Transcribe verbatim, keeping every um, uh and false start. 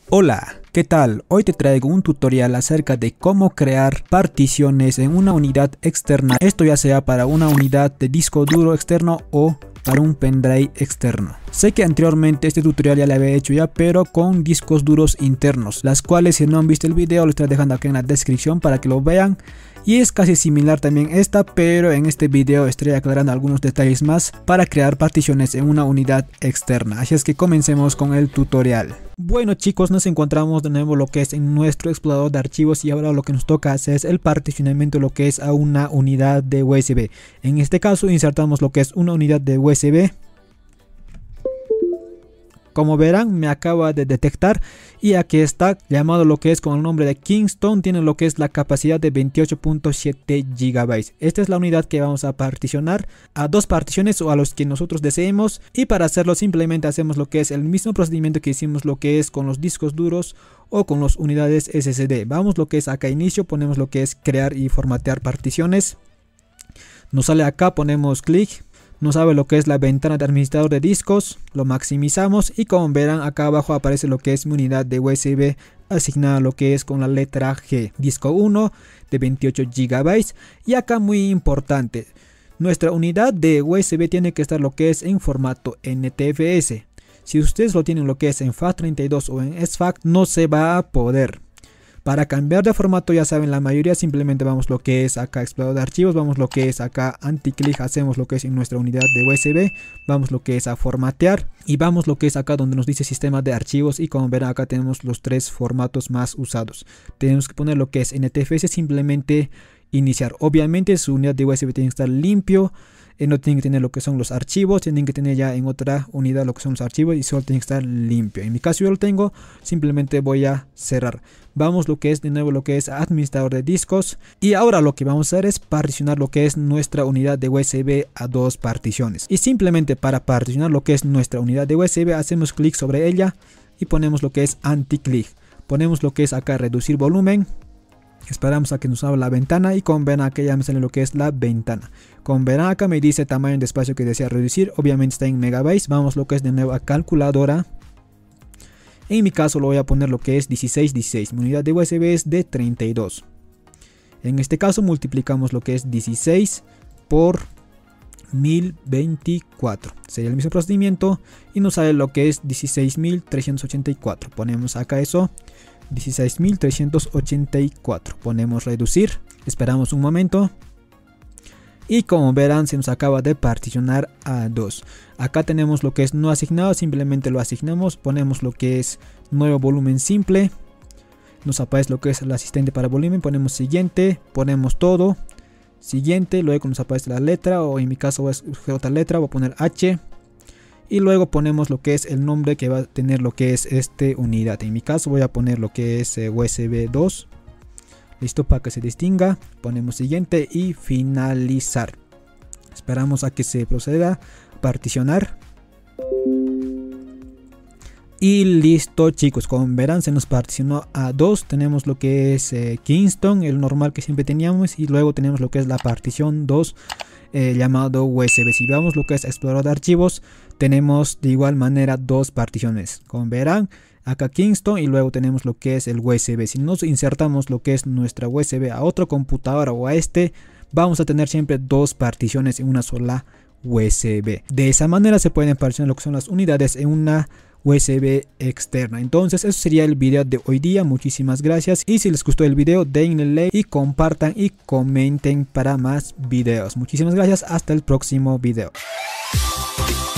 Hola, ¿qué tal? Hoy te traigo un tutorial acerca de cómo crear particiones en una unidad externa. Esto ya sea para una unidad de disco duro externo o para un pendrive externo. Sé que anteriormente este tutorial ya lo había hecho ya, pero con discos duros internos, las cuales si no han visto el video lo estoy dejando aquí en la descripción para que lo vean. Y es casi similar también esta, pero en este video estoy aclarando algunos detalles más para crear particiones en una unidad externa. Así es que comencemos con el tutorial. Bueno chicos, nos encontramos de nuevo lo que es en nuestro explorador de archivos y ahora lo que nos toca hacer es el particionamiento de lo que es a una unidad de U S B. En este caso insertamos lo que es una unidad de U S B. Como verán, me acaba de detectar y aquí está llamado lo que es con el nombre de Kingston. Tiene lo que es la capacidad de veintiocho punto siete gigabytes. Esta es la unidad que vamos a particionar a dos particiones o a los que nosotros deseemos, y para hacerlo simplemente hacemos lo que es el mismo procedimiento que hicimos lo que es con los discos duros o con las unidades S S D. Vamos lo que es acá inicio, ponemos lo que es crear y formatear particiones. Nos sale acá, ponemos clic. Nos abre lo que es la ventana de administrador de discos, lo maximizamos y como verán acá abajo aparece lo que es mi unidad de U S B asignada a lo que es con la letra G, disco uno de veintiocho gigabytes. Y acá muy importante, nuestra unidad de U S B tiene que estar lo que es en formato N T F S. Si ustedes lo tienen lo que es en FAT treinta y dos o en S F A C no se va a poder. Para cambiar de formato, ya saben, la mayoría simplemente vamos lo que es acá explorador de archivos, vamos lo que es acá anti-click, hacemos lo que es en nuestra unidad de U S B, vamos lo que es a formatear y vamos lo que es acá donde nos dice sistema de archivos, y como verán acá tenemos los tres formatos más usados. Tenemos que poner lo que es N T F S, simplemente iniciar. Obviamente su unidad de U S B tiene que estar limpio. Eh, no tienen que tener lo que son los archivos, tienen que tener ya en otra unidad lo que son los archivos y solo tiene que estar limpio. En mi caso yo lo tengo, simplemente voy a cerrar. Vamos lo que es de nuevo lo que es administrador de discos y ahora lo que vamos a hacer es particionar lo que es nuestra unidad de U S B a dos particiones. Y simplemente para particionar lo que es nuestra unidad de U S B hacemos clic sobre ella y ponemos lo que es anti-click. Ponemos lo que es acá reducir volumen. Esperamos a que nos abra la ventana y como verán acá ya me sale lo que es la ventana. Como verán acá me dice tamaño de espacio que desea reducir, obviamente está en megabytes. Vamos lo que es de nuevo a calculadora. En mi caso lo voy a poner lo que es dieciséis dieciséis, mi unidad de U S B es de treinta y dos. En este caso multiplicamos lo que es dieciséis por mil veinticuatro. Sería el mismo procedimiento y nos sale lo que es dieciséis mil trescientos ochenta y cuatro. Ponemos acá eso. dieciséis mil trescientos ochenta y cuatro. Ponemos reducir, esperamos un momento y como verán se nos acaba de particionar a dos. Acá tenemos lo que es no asignado, simplemente lo asignamos, ponemos lo que es nuevo volumen simple, nos aparece lo que es el asistente para volumen, ponemos siguiente, ponemos todo, siguiente, luego nos aparece la letra o en mi caso voy a escoger otra letra, voy a poner H. Y luego ponemos lo que es el nombre que va a tener lo que es esta unidad. En mi caso voy a poner lo que es eh, U S B dos. Listo, para que se distinga. Ponemos siguiente y finalizar. Esperamos a que se proceda a particionar. Y listo chicos, como verán se nos particionó a dos. Tenemos lo que es eh, Kingston, el normal que siempre teníamos. Y luego tenemos lo que es la partición dos. Eh, llamado U S B. Si vemos lo que es explorador de archivos, tenemos de igual manera dos particiones. Como verán acá Kingston y luego tenemos lo que es el U S B. Si nos insertamos lo que es nuestra U S B a otra computadora o a este, vamos a tener siempre dos particiones en una sola U S B. De esa manera se pueden particionar lo que son las unidades en una U S B externa. Entonces eso sería el video de hoy día. Muchísimas gracias y si les gustó el video denle like y compartan y comenten para más videos. Muchísimas gracias, hasta el próximo video.